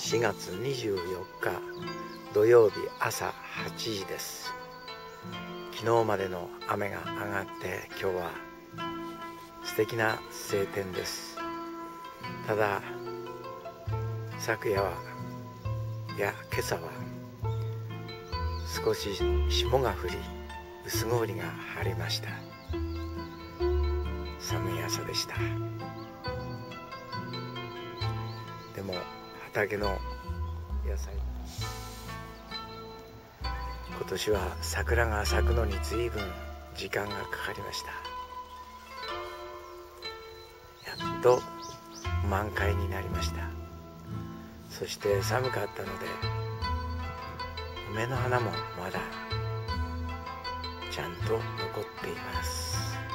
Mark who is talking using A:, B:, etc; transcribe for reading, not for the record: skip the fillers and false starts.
A: 4月24日土曜日朝8時です。昨日までの雨が上がって今日は素敵な晴天です。ただ昨夜や今朝は少し霜が降り薄氷が張りました。寒い朝でした。でも畑の野菜、今年は桜が咲くのに随分時間がかかりました。やっと満開になりました。そして寒かったので梅の花もまだちゃんと残っています。